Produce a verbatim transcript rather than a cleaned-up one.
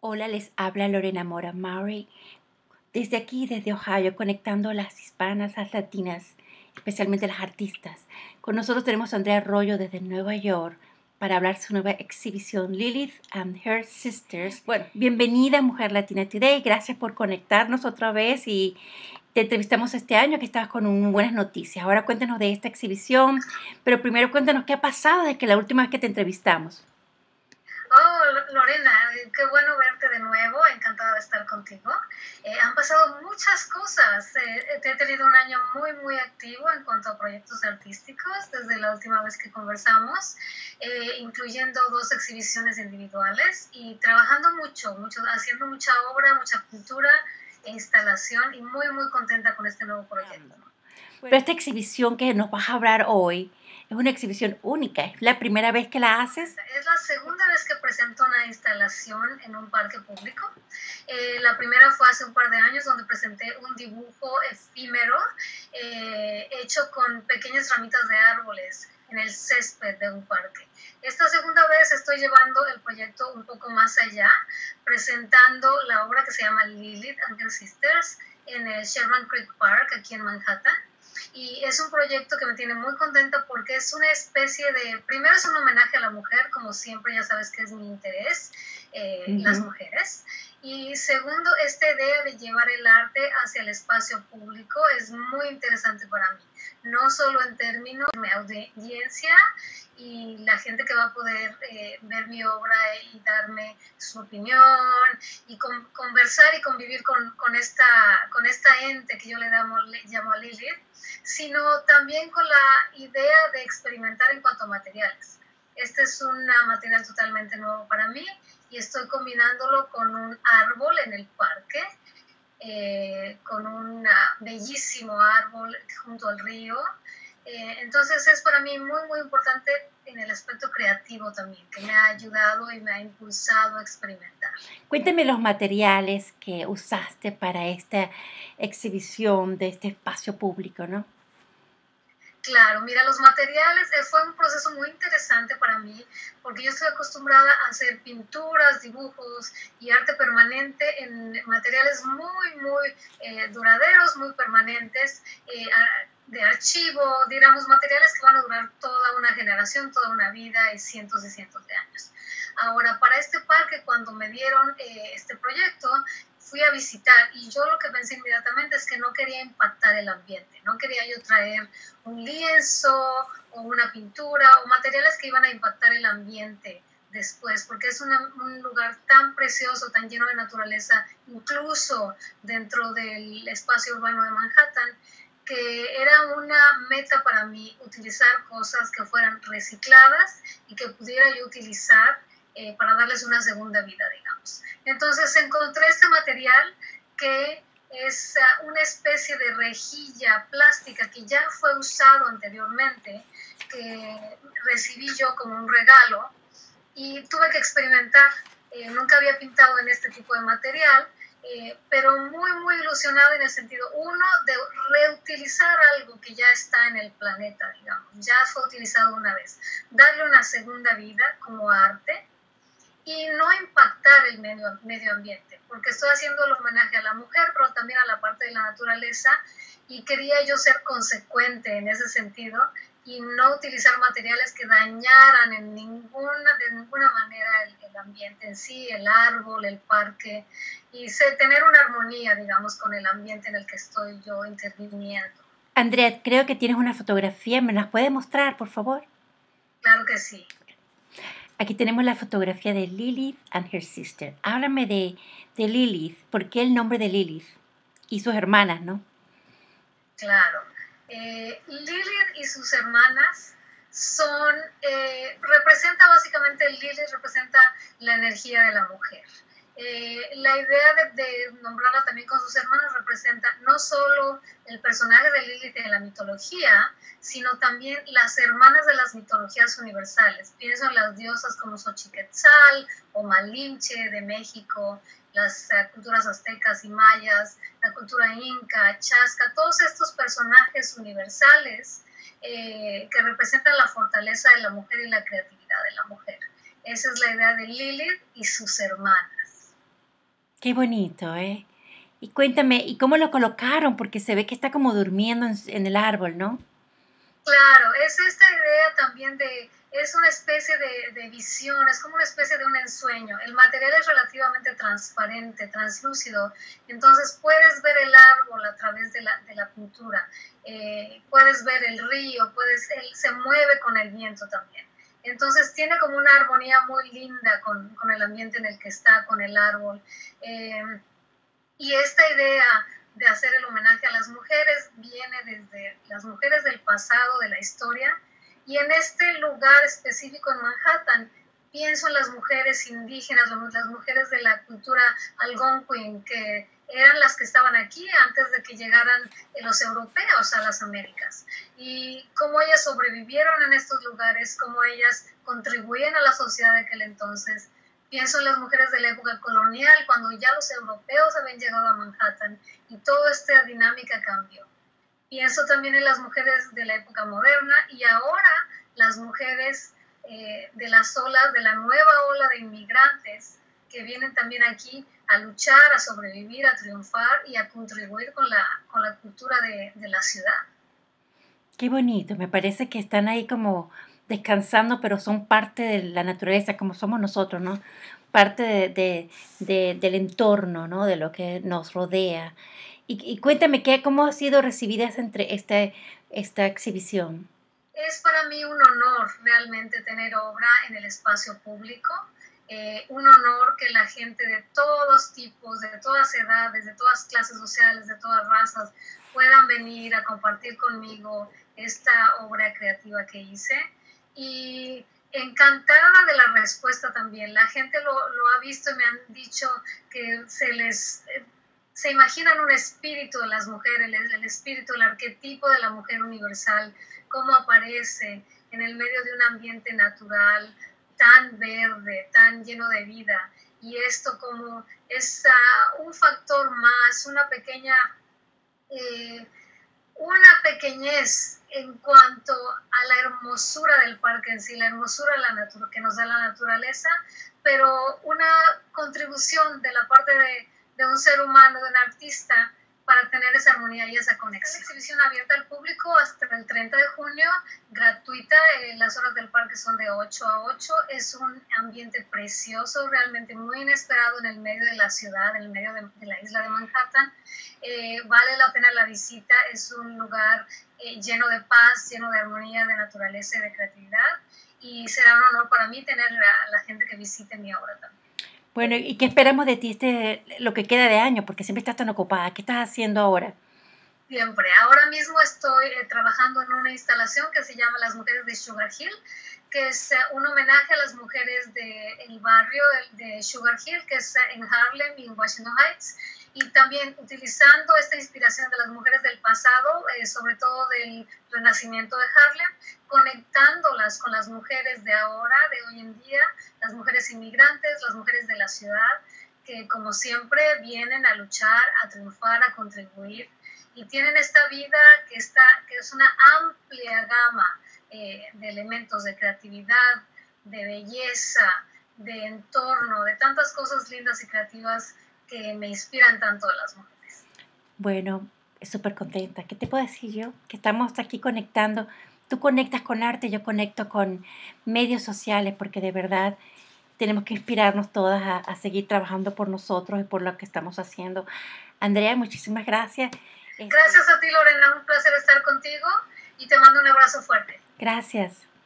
Hola, les habla Lorena Mora Maury, desde aquí, desde Ohio, conectando a las hispanas, las latinas, especialmente las artistas. Con nosotros tenemos a Andrea Arroyo desde Nueva York para hablar de su nueva exhibición Lilith and Her Sisters. Bueno, bienvenida Mujer Latina Today, gracias por conectarnos otra vez y te entrevistamos este año que estabas con un, buenas noticias. Ahora cuéntanos de esta exhibición, pero primero cuéntanos qué ha pasado desde que la última vez que te entrevistamos. Oh, Lorena, qué bueno verte de nuevo, encantada de estar contigo. Eh, han pasado muchas cosas, eh, he tenido un año muy, muy activo en cuanto a proyectos artísticos desde la última vez que conversamos, eh, incluyendo dos exhibiciones individuales y trabajando mucho, mucho, haciendo mucha obra, mucha pintura e instalación y muy, muy contenta con este nuevo proyecto. Pero esta exhibición que nos vas a hablar hoy es una exhibición única. ¿Es la primera vez que la haces? Es la segunda vez que presento una instalación en un parque público. Eh, la primera fue hace un par de años, donde presenté un dibujo efímero eh, hecho con pequeñas ramitas de árboles en el césped de un parque. Esta segunda vez estoy llevando el proyecto un poco más allá, presentando la obra que se llama Lilith and Her Sisters en el Sherman Creek Park, aquí en Manhattan. Y es un proyecto que me tiene muy contenta porque es una especie de, primero es un homenaje a la mujer, como siempre, ya sabes que es mi interés, eh, uh-huh. las mujeres. Y segundo, esta idea de llevar el arte hacia el espacio público es muy interesante para mí, no solo en términos de audiencia y la gente que va a poder eh, ver mi obra y darme su opinión y con, conversar y convivir con, con, esta, con esta ente que yo le, damos, le llamo a Lilith, sino también con la idea de experimentar en cuanto a materiales. Este es un material totalmente nuevo para mí y estoy combinándolo con un árbol en el parque, eh, con un bellísimo árbol junto al río. Eh, entonces es para mí muy, muy importante en el aspecto creativo también, que me ha ayudado y me ha impulsado a experimentar. Cuéntame los materiales que usaste para esta exhibición de este espacio público, ¿no? Claro, mira, los materiales eh, fue un proceso muy interesante para mí porque yo estoy acostumbrada a hacer pinturas, dibujos y arte permanente en materiales muy, muy eh, duraderos, muy permanentes, eh, de archivo, digamos, materiales que van a durar toda una generación, toda una vida y cientos y cientos de años. Ahora, para este parque, cuando me dieron eh, este proyecto, fui a visitar y yo lo que pensé inmediatamente es que no quería impactar el ambiente, no quería yo traer un lienzo o una pintura o materiales que iban a impactar el ambiente después, porque es una, un lugar tan precioso, tan lleno de naturaleza, incluso dentro del espacio urbano de Manhattan, que era una meta para mí utilizar cosas que fueran recicladas y que pudiera yo utilizar eh, para darles una segunda vida, digamos. Entonces encontré este material que es uh, una especie de rejilla plástica que ya fue usado anteriormente, que recibí yo como un regalo y tuve que experimentar. Eh, nunca había pintado en este tipo de material, eh, pero muy, muy ilusionada en el sentido, uno, de reutilizar algo que ya está en el planeta, digamos, ya fue utilizado una vez, darle una segunda vida como arte y no impactar el medio, medio ambiente, porque estoy haciendo el homenaje a la mujer, pero también a la parte de la naturaleza, y quería yo ser consecuente en ese sentido y no utilizar materiales que dañaran en ninguna, de ninguna manera el, el ambiente en sí, el árbol, el parque, y sé, tener una armonía, digamos, con el ambiente en el que estoy yo interviniendo. Andrea, creo que tienes una fotografía, ¿me las puedes mostrar, por favor? Claro que sí. Aquí tenemos la fotografía de Lilith and Her Sister. Háblame de, de Lilith. ¿Por qué el nombre de Lilith? Y sus hermanas, ¿no? Claro. Eh, Lilith y sus hermanas son, eh, representa básicamente, Lilith representa la energía de la mujer. Eh, la idea de, de nombrarla también con sus hermanas representa no solo el personaje de Lilith en la mitología, sino también las hermanas de las mitologías universales. Pienso en las diosas como Xochiquetzal o Malinche de México, las uh, culturas aztecas y mayas, la cultura inca, chasca, todos estos personajes universales eh, que representan la fortaleza de la mujer y la creatividad de la mujer. Esa es la idea de Lilith y sus hermanas. Qué bonito, ¿eh? Y cuéntame, ¿y cómo lo colocaron? Porque se ve que está como durmiendo en, en el árbol, ¿no? Claro, es esta idea también de, es una especie de, de visión, es como una especie de un ensueño. El material es relativamente transparente, translúcido, entonces puedes ver el árbol a través de la, de la pintura, eh, puedes ver el río, puedes, él se mueve con el viento también. Entonces tiene como una armonía muy linda con, con el ambiente en el que está, con el árbol. Eh, y esta idea de hacer el homenaje a las mujeres viene desde las mujeres del pasado, de la historia, y en este lugar específico en Manhattan pienso en las mujeres indígenas, las mujeres de la cultura algonquin, que eran las que estaban aquí antes de que llegaran los europeos a las Américas, y cómo ellas sobrevivieron en estos lugares, cómo ellas contribuían a la sociedad de aquel entonces. Pienso en las mujeres de la época colonial, cuando ya los europeos habían llegado a Manhattan y toda esta dinámica cambió. Pienso también en las mujeres de la época moderna y ahora las mujeres eh, de las olas, de la nueva ola de inmigrantes que vienen también aquí a luchar, a sobrevivir, a triunfar y a contribuir con la, con la cultura de, de la ciudad. Qué bonito, me parece que están ahí como descansando, pero son parte de la naturaleza, como somos nosotros, ¿no? Parte de, de- de- del entorno, ¿no? De lo que nos rodea. Y, y cuéntame, ¿qué, cómo ha sido recibida esta, entre, esta, esta exhibición? Es para mí un honor realmente tener obra en el espacio público, eh, un honor que la gente de todos tipos, de todas edades, de todas clases sociales, de todas razas, puedan venir a compartir conmigo esta obra creativa que hice. Y encantada de la respuesta también. La gente lo, lo ha visto y me han dicho que se les... Eh, se imaginan un espíritu de las mujeres, el, el espíritu, el arquetipo de la mujer universal, cómo aparece en el medio de un ambiente natural tan verde, tan lleno de vida. Y esto como es uh, un factor más, una pequeña, eh, una pequeñez en cuanto a la hermosura del parque en sí, la hermosura de la natura, que nos da la naturaleza, pero una contribución de la parte de, de un ser humano, de un artista, para tener esa armonía y esa conexión. Es una exhibición abierta al público hasta el treinta de junio, gratuita. Eh, las horas del parque son de ocho a ocho. Es un ambiente precioso, realmente muy inesperado en el medio de la ciudad, en el medio de, de la isla de Manhattan. Eh, vale la pena la visita. Es un lugar eh, lleno de paz, lleno de armonía, de naturaleza y de creatividad. Y será un honor para mí tener a la gente que visite mi obra también. Bueno, ¿y qué esperamos de ti este, lo que queda de año? Porque siempre estás tan ocupada. ¿Qué estás haciendo ahora? Siempre. Ahora mismo estoy eh, trabajando en una instalación que se llama Las Mujeres de Sugar Hill, que es uh, un homenaje a las mujeres del de barrio de Sugar Hill, que es uh, en Harlem y en Washington Heights, y también utilizando esta inspiración de las mujeres del pasado, eh, sobre todo del renacimiento de Harlem, conectándolas con las mujeres de ahora, de hoy en día, las mujeres inmigrantes, las mujeres de la ciudad, que como siempre vienen a luchar, a triunfar, a contribuir, y tienen esta vida que, está, que es una amplia gama eh, de elementos de creatividad, de belleza, de entorno, de tantas cosas lindas y creativas que me inspiran tanto de las mujeres. Bueno, súper contenta. ¿Qué te puedo decir yo? Que estamos aquí conectando. Tú conectas con arte, yo conecto con medios sociales, porque de verdad tenemos que inspirarnos todas a, a seguir trabajando por nosotros y por lo que estamos haciendo. Andrea, muchísimas gracias. Gracias a ti, Lorena. Un placer estar contigo y te mando un abrazo fuerte. Gracias.